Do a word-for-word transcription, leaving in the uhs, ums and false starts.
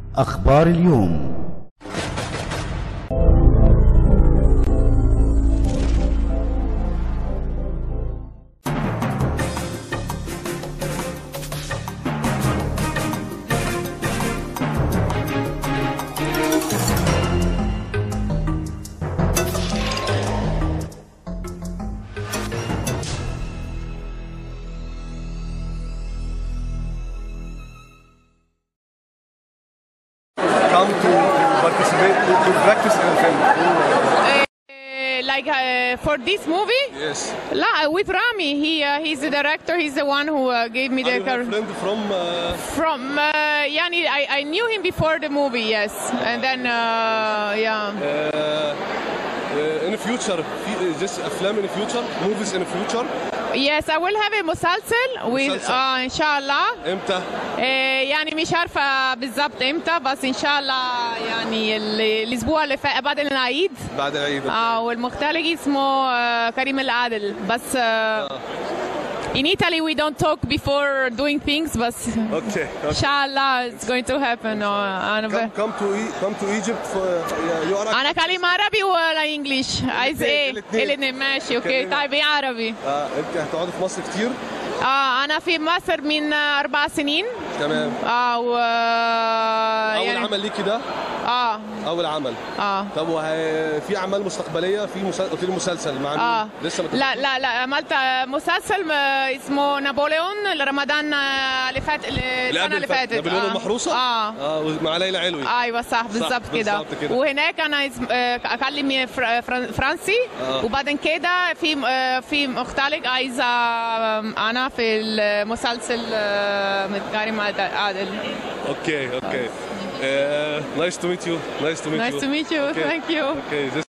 أخبار اليوم. Come to participate to, to practice in film. Uh, like uh, for this movie? Yes. La, with Rami. He uh, he's the director. He's the one who uh, gave me Are the you have friend from? Uh, from uh, Yani. I, I knew him before the movie. Yes, and then uh, yeah. uh, uh, in the future, في- just أفلام in the future, movies in the future. Yes, I will have a مسلسل with مسلسل. uh, إن شاء الله. إمتى؟ إيه يعني مش عارفة بالضبط إمتى بس إن شاء الله يعني ال- الأسبوع اللي فات بعد العيد. بعد العيد. اه والمخترع اسمه آه، كريم العادل بس آه، in Italy we don't talk before doing things بس Okay. إن شاء الله it's going to happen. آه، أنا Come, ب... come to E- come to Egypt for uh, you are. أنا كلمة عربي ولا إنجليش؟ عايز إيه؟ الاتنين. الاتنين ماشي أوكي كلمة. طيب إيه عربي؟ آه، أنت هتقعد في مصر كتير؟ اه أنا في مصر من آه، أربع سنين. تمام. اه و أول يعني عمل ليكي ده؟ اه أول عمل. اه طب وه- في أعمال مستقبلية في مسل... في المسلسل مع مين؟ اه لسه ما لا لا لا عملت مسلسل آه، اسمه نابليون لرمضان آه، اللي فات السنه اللي فاتت. نابليون المحروسة؟ اه اه مع ليلى علوي. ايوه صح بالظبط كده. بالظبط كده. وهناك انا اسم- آه، اكلم فر- فر- فرنسي. آه. وبعدين كده في آه، في مختلف عايزه آه، انا في المسلسل آه، من كريم عادل. Okay, okay. Uh, nice to meet you. Nice to meet you. Nice to meet you. Okay. Thank you. Okay, this